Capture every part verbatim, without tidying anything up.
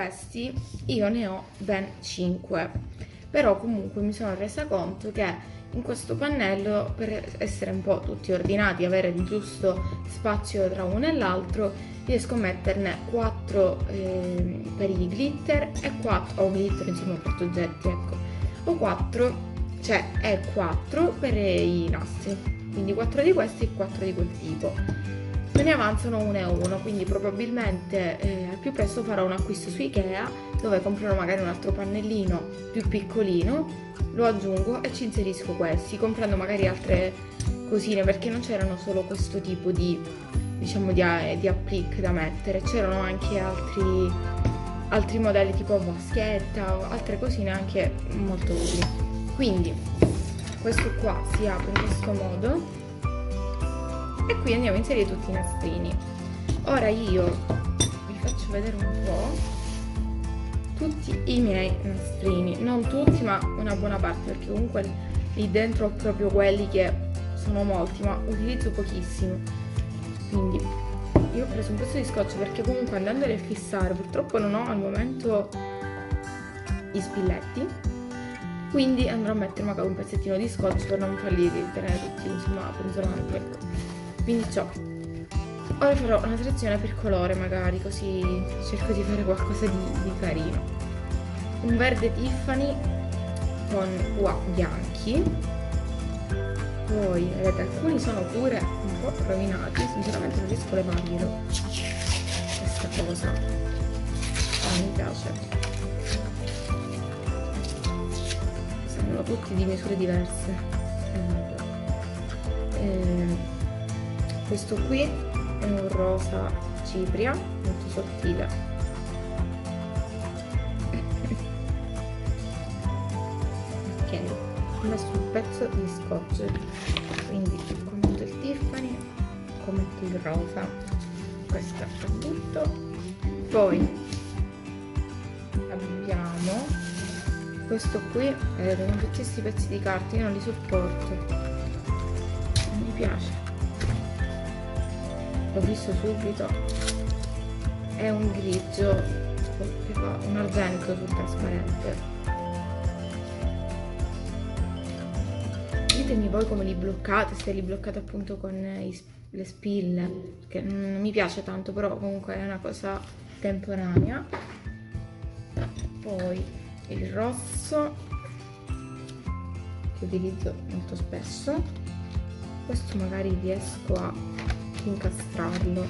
questi io ne ho ben cinque, però comunque mi sono resa conto che in questo pannello, per essere un po' tutti ordinati, avere il giusto spazio tra uno e l'altro, riesco a metterne quattro eh, per i glitter e quattro, o glitter insomma per oggetti, ecco, o quattro, cioè è quattro per i nastri, quindi quattro di questi e quattro di quel tipo. Me ne avanzano uno e uno, quindi probabilmente eh, al più presto farò un acquisto su Ikea dove comprerò magari un altro pannellino più piccolino, lo aggiungo e ci inserisco questi, comprando magari altre cosine, perché non c'erano solo questo tipo di, diciamo, di, di applique da mettere, c'erano anche altri, altri modelli tipo vaschetta o altre cosine anche molto utili. Quindi questo qua si apre in questo modo e qui andiamo a inserire tutti i nastrini. Ora io vi faccio vedere un po' tutti i miei nastrini, non tutti ma una buona parte, perché comunque lì dentro ho proprio quelli che sono molti ma utilizzo pochissimo. Quindi io ho preso un pezzo di scotch perché comunque andandoli a fissare purtroppo non ho al momento gli spilletti, quindi andrò a mettere magari un pezzettino di scotch per non farli tenere tutti insomma penzolanti, ecco. Quindi ciò, ora farò una selezione per colore magari, così cerco di fare qualcosa di, di carino. Un verde Tiffany con qua bianchi, poi vedete alcuni sono pure un po' rovinati, sinceramente non riesco a levarglielo questa cosa, non mi piace, sono tutti di misure diverse. E questo qui è un rosa cipria molto sottile. Ok, ho messo un pezzo di scotch, quindi commento il Tiffany, commento il rosa, questo è tutto. Poi abbiamo questo qui, vedete, con tutti questi pezzi di carta, io non li sopporto, non mi piace. L'ho visto subito, è un grigio che fa un argento sul trasparente. Ditemi voi come li bloccate, se li bloccate appunto con i, le spille, perché non mi piace tanto, però comunque è una cosa temporanea. Poi il rosso che utilizzo molto spesso, questo magari riesco a incastrarlo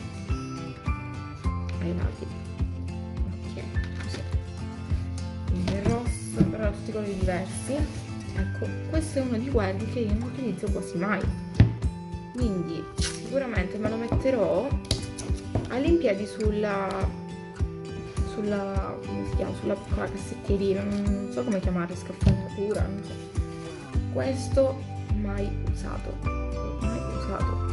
ai lati, ok, così. Quindi il rosso, però tutti colori diversi. Ecco, questo è uno di quelli che io non utilizzo quasi mai, quindi sicuramente me lo metterò all'impiedi sulla sulla come si chiama, sulla piccola cassettierina, non so come chiamare, scaffalatura, non so. Questo mai usato, mai usato.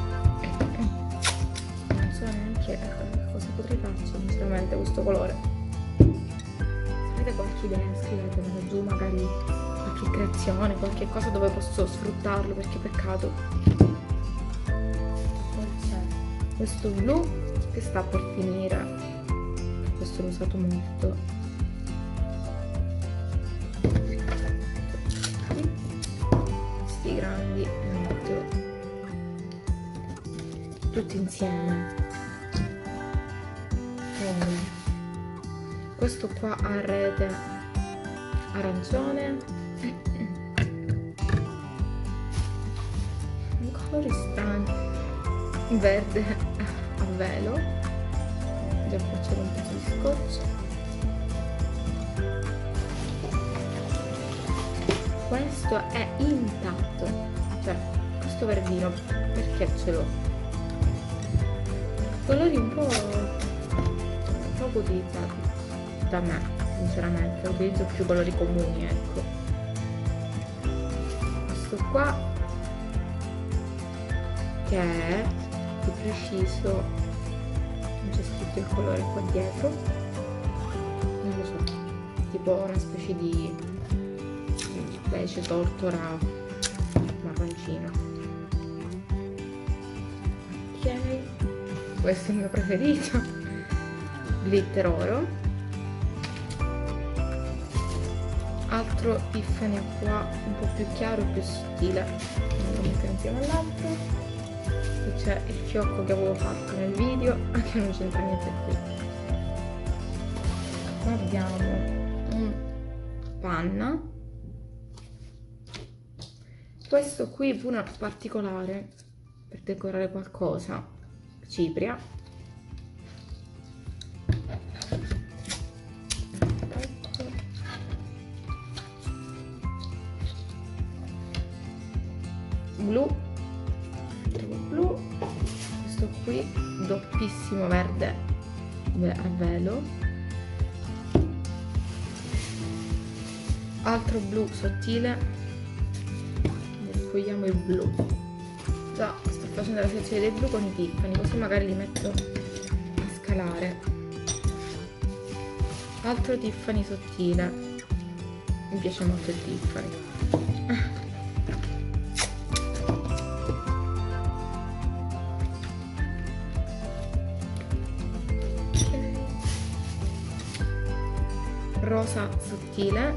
Neanche cosa potrei farci sinceramente questo colore. Se avete qualche idea scrivetemelo giù, magari qualche creazione, qualche cosa dove posso sfruttarlo, perché peccato. Poi c'è questo blu che sta per finire, questo l'ho usato molto. Questi grandi li metto tutti insieme. Questo qua a rete arancione, un colore strano, verde a velo, già faccio un pezzo di scotch. Questo è intatto, cioè questo verdino perché ce l'ho, colori un po' poco utilizzati da me, sinceramente, utilizzo più colori comuni, ecco. Questo qua che è più preciso, non c'è scritto il colore qua dietro, non lo so, tipo una specie di beige tortora marroncino. Ok, questo è il mio preferito, glitter oro. altro Tiffany qua un po' più chiaro e più sottile, lo mettere insieme all'altro. Qui c'è il fiocco che avevo fatto nel video che non c'entra niente qui. Abbiamo un panna, questo qui pure particolare per decorare qualcosa, cipria. Blu, blu, questo qui doppissimo verde a velo, altro blu sottile, sfogliamo il blu. Già sto facendo la sezione dei blu con i Tiffany, così magari li metto a scalare. Altro Tiffany sottile, mi piace molto il Tiffany. Rosa sottile,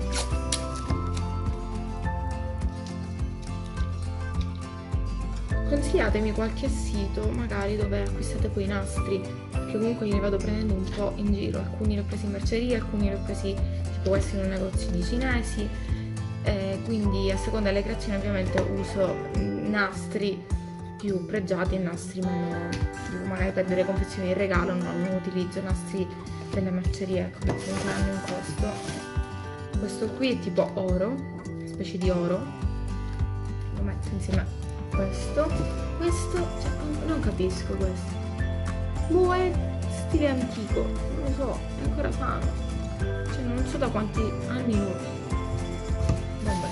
consigliatemi qualche sito magari dove acquistate poi i nastri, perché comunque io li vado prendendo un po' in giro, alcuni li ho presi in merceria, alcuni li ho presi tipo questi in un negozio di cinesi, eh, quindi a seconda delle creazioni ovviamente uso nastri più pregiati e nastri meno, tipo magari per delle confezioni di regalo non utilizzo nastri delle mercerie, ecco, che comunque hanno un costo. Questo qui è tipo oro, specie di oro, lo metto insieme a questo. Questo, cioè, non capisco questo, boh, è stile antico, non lo so, è ancora sano, cioè non so da quanti anni lo vabbè.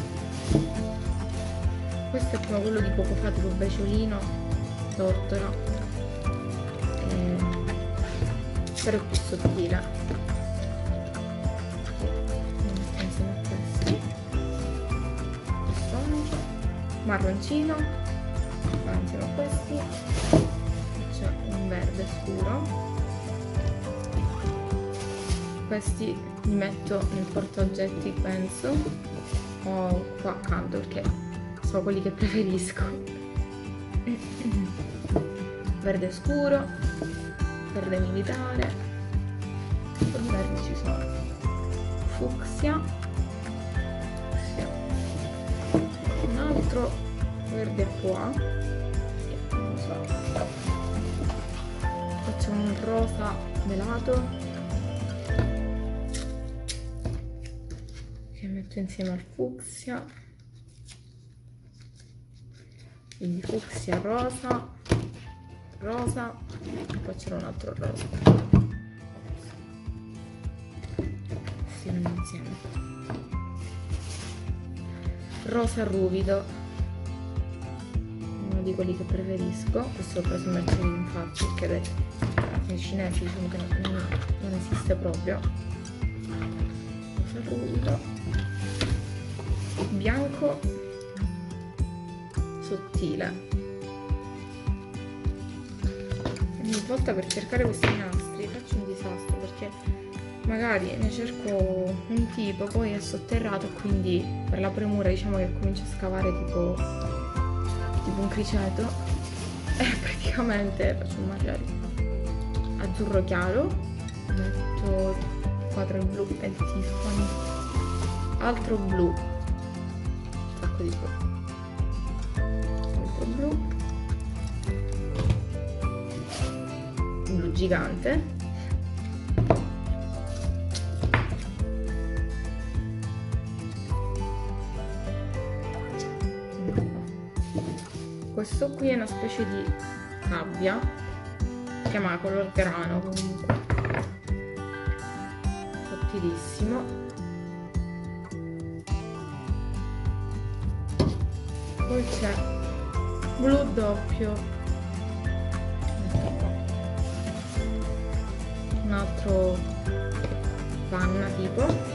Questo è come quello di poco fa, tipo briciolino, tortora, e però è più sottile. Insieme a questi, questo marroncino, va insieme a questi, c'è un verde scuro. Questi li metto nel portaoggetti, penso, o qua accanto perché sono quelli che preferisco. Verde scuro, verde militare, poi i verdi ci sono, fucsia, fucsia, un altro verde qua, non so, faccio un rosa velato che metto insieme al fucsia, quindi fucsia, rosa, rosa, e poi c'era un altro rosa. Si vanno insieme. Rosa ruvido, uno di quelli che preferisco. Questo l'ho preso in merceria infatti, perché nei cinesi diciamo che non, non esiste proprio. Rosa ruvido, bianco sottile. Ogni volta per cercare questi nastri faccio un disastro, perché magari ne cerco un tipo, poi è sotterrato e quindi per la premura diciamo che comincio a scavare tipo, tipo un criceto e praticamente faccio un macello. Azzurro chiaro, metto quattro il blu e il Tiffany, altro blu, un sacco di blu, altro blu, blu gigante, questo qui è una specie di sabbia, si chiama color grano comunque, sottilissimo, poi c'è blu doppio, un altro panna tipo,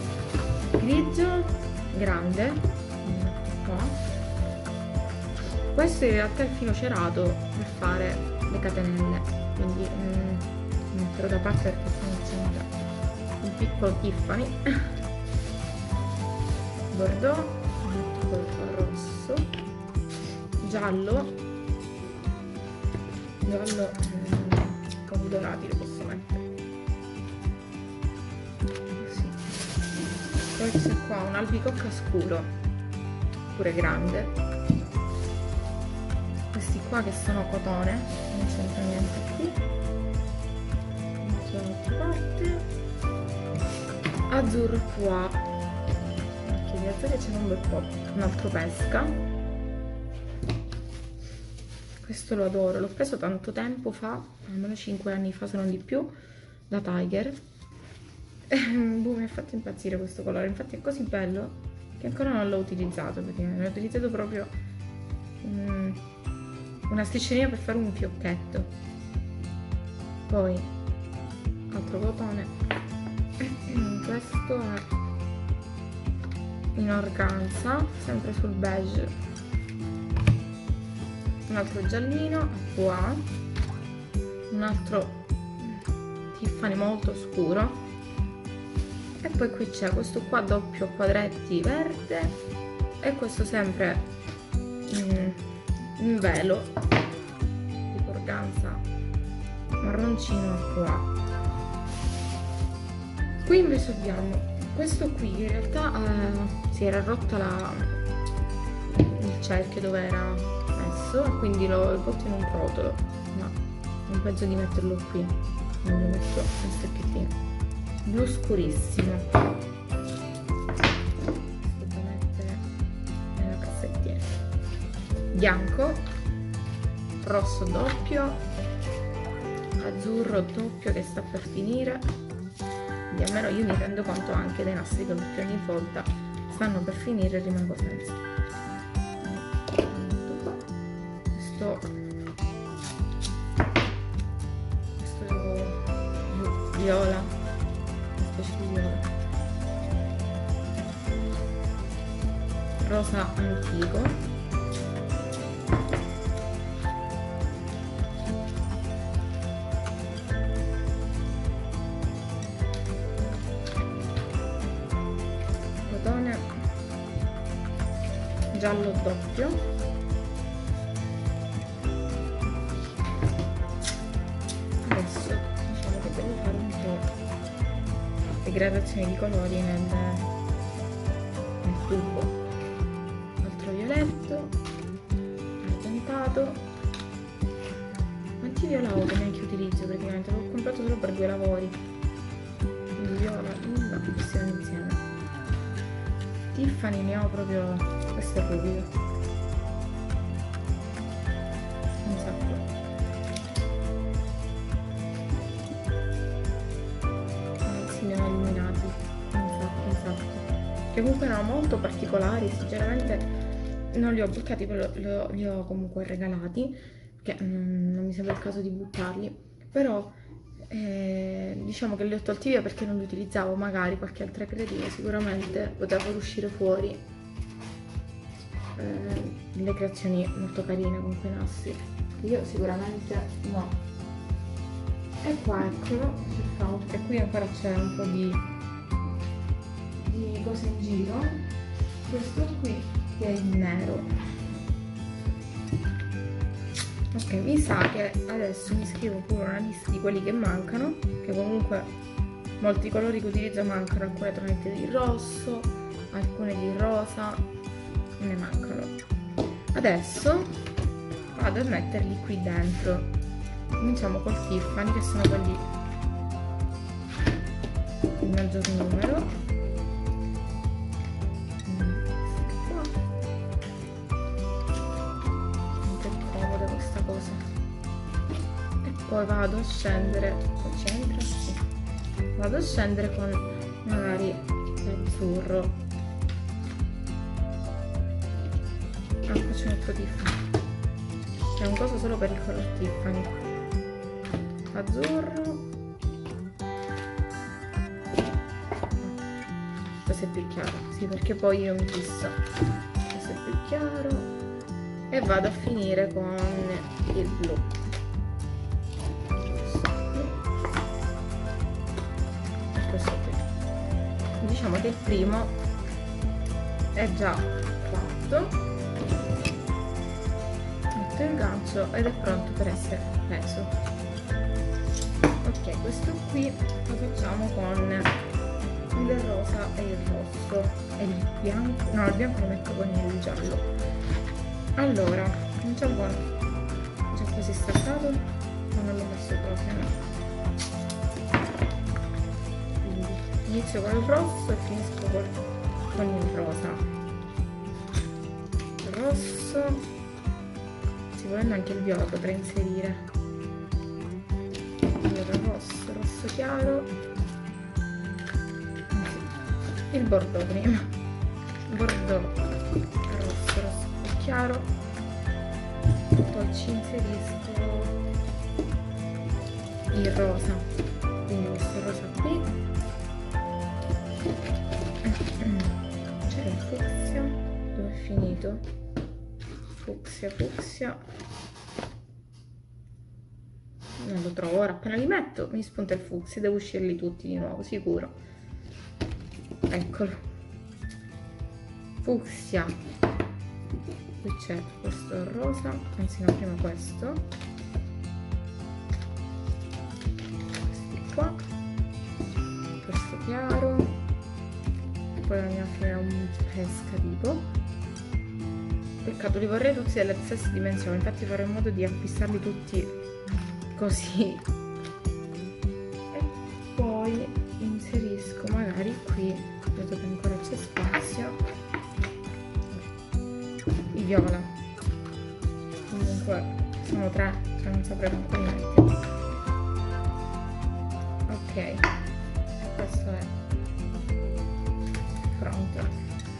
grigio grande qua. questo in realtà è il filo cerato per fare le catenelle, quindi mm, metterò da parte perché sono iniziando un piccolo Tiffany. Bordeaux, metto col rosso, giallo, giallo mm, con i dorati lo posso mettere. Così. Poi c'è qua un albicocca scuro, pure grande. Questi qua che sono cotone, non c'entra niente qui. Dall'altra parte. Azzurro qua. Occhio di azzurro c'è un bel po'. Un altro pesca. Questo lo adoro, l'ho preso tanto tempo fa, almeno cinque anni fa se non di più, da Tiger. Boh, mi ha fatto impazzire questo colore, infatti è così bello che ancora non l'ho utilizzato, perché l'ho utilizzato proprio um, una strisciolina per fare un fiocchetto. Poi altro cotone, questo è in organza, sempre sul beige, un altro giallino qua, un altro Tiffany molto scuro, e poi qui c'è questo qua doppio a quadretti verde e questo sempre in, in velo tipo organza marroncino qua. Qui invece abbiamo questo qui che in realtà eh, si era rotta la, il cerchio dove era messo e quindi lo butto in un rotolo, ma non penso di metterlo qui, non lo metto nel stecchettino. Blu scurissimo, questo da mettere nella cassettina. Bianco, rosso doppio, azzurro doppio che sta per finire, quindi almeno io mi rendo conto anche dei nastri che ogni volta stanno per finire e rimango senza. Questo, questo viola, rosa antico, cotone, giallo doppio, adesso diciamo che devo fare un po' le gradazioni di colori nel, nel tubo. Altro violetto, argentato. Quanti viola ho che neanche utilizzo praticamente, l'ho comprato solo per due lavori, quindi viola, nulla, questione insieme. Tiffany ne ho proprio, questo è ruvido, un sacco. Ne ho illuminati un sacco, un sacco, che comunque erano molto particolari, sinceramente non li ho buttati, però li ho comunque regalati, perché non, non mi sembra il caso di buttarli, però eh, diciamo che li ho tolti via perché non li utilizzavo, magari qualche altra creatina sicuramente poteva uscire fuori eh, delle creazioni molto carine con quei nastri, io sicuramente no. E qua eccolo, e qui ancora c'è un po' di, di cose in giro. Questo qui che è in nero. Ok, mi sa che adesso mi scrivo pure una lista di quelli che mancano, che comunque molti colori che utilizzo mancano, alcune tonalità di rosso, alcune di rosa, ne mancano. Adesso vado a metterli qui dentro. Cominciamo col Tiffany, che sono quelli il maggior numero. Qua. Molto comoda questa cosa. E poi vado a scendere, poi c'entra? Sì. Vado a scendere con magari l'azzurro. Ah, faccio un altro Tiffany. È un coso solo per il color Tiffany. Azzurro, questo è più chiaro, sì, perché poi io mi fisso, questo è più chiaro, e vado a finire con il blu. E questo qui. Diciamo che il primo è già fatto. Metto il gancio ed è pronto per essere preso. Ok, questo qui lo facciamo con il rosa e il rosso e il bianco. No, il bianco lo metto con il giallo. Allora, il giallo già quasi staccato, ma non l'ho messo proprio, no. Quindi inizio con il rosso e finisco col, con il rosa. Il rosso, se volendo anche il viola potrei inserire. Allora, rosso, rosso chiaro, il bordeaux prima, bordeaux, rosso, rosso chiaro, poi ci inserisco il rosa, quindi questo rosa qui, c'era il fucsia, dove è finito? Fucsia, fucsia, non lo trovo, ora appena li metto mi spunta il fucsia, devo uscirli tutti di nuovo, sicuro. Eccolo, fucsia, qui c'è questo rosa, anzi no, prima questo, questi qua, questo chiaro, poi andiamo a finire un pesca tipo. Peccato, li vorrei tutti delle stesse dimensioni, infatti farò in modo di acquistarli tutti così. E poi inserisco magari qui, vedo che ancora c'è spazio, i viola. Comunque sono tre, cioè non saprei manco di metterli. Ok, questo è pronto.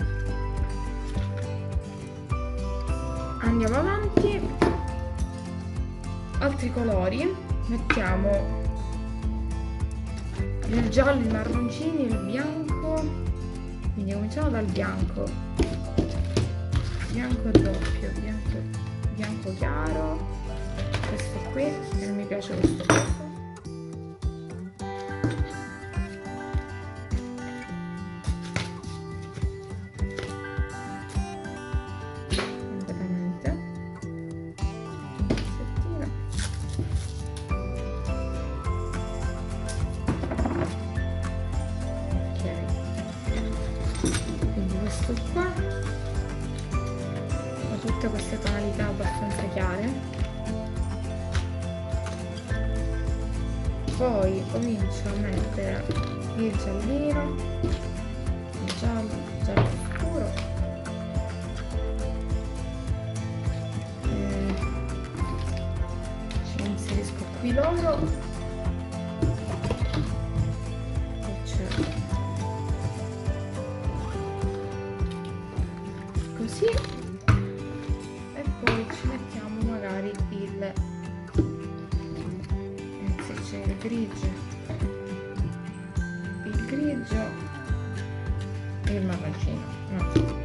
Andiamo avanti. Altri colori, mettiamo il giallo, i marroncini, il bianco, quindi cominciamo dal bianco, bianco doppio, bianco, bianco chiaro, questo qui, e non mi piace questo rosa, completamente, un pezzettino. Questo qua ho tutte queste tonalità abbastanza chiare, poi comincio a mettere il giallino, il giallo, il giallo scuro, e ci inserisco qui l'oro, così, e poi ci mettiamo magari il, se c'è il grigio, il grigio e il marroncino, no,